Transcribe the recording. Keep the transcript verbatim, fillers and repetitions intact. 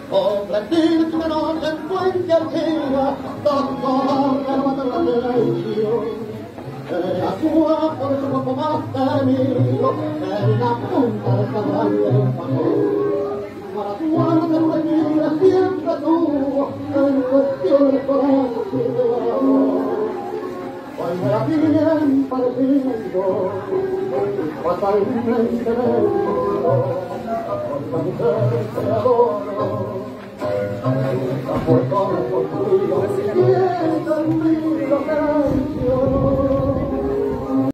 Convertirse una noche en fuente altiva, doctor, pero la traición. Era guapo de su cuerpo más temido, en la punta de esa grande favor. Para tu alma reñida siempre tuvo, en cuestiones conocidas de amor. Hoy me la bien parecido, fatalmente vencido, con la mujer que adoro. Nunca fue como contigo, siento en mí lo que